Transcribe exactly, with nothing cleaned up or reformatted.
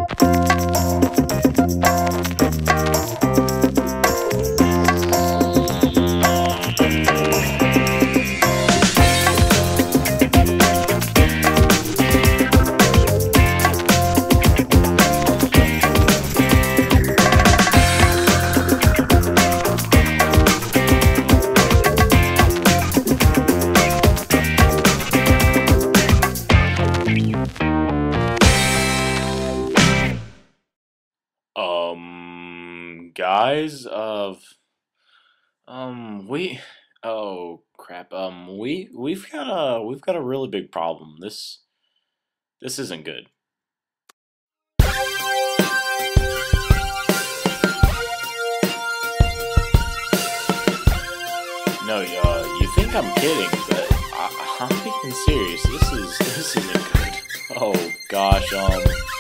Um, guys, of um, we, oh crap, um, we we've got a we've got a really big problem. This this isn't good. No, uh, you think I'm kidding, but I, I'm being serious. This is this isn't good. Oh gosh, um.